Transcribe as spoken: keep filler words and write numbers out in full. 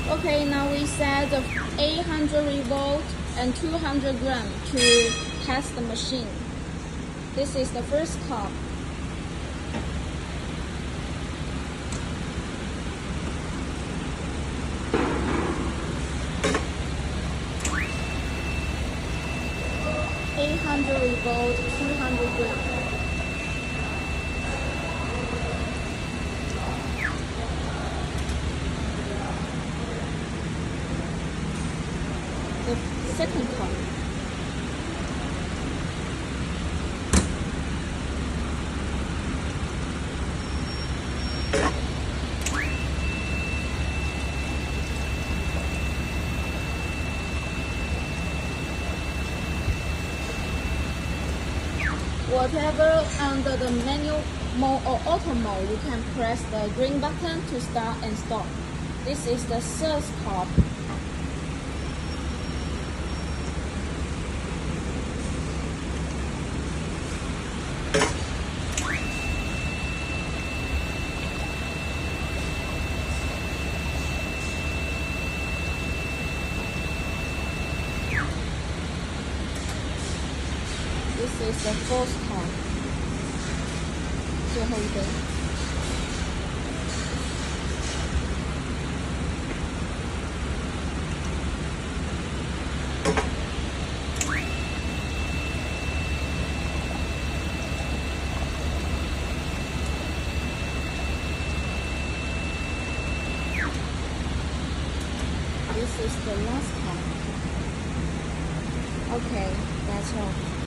Okay, now we set the eight hundred revolt and two hundred gram to test the machine. This is the first cup. eight hundred revolt, two hundred gram. The second cup. Whatever under the manual mode or auto mode, you can press the green button to start and stop. This is the third cup. This is the fourth cup. 最后一杯。This is the last cup. Okay, that's all.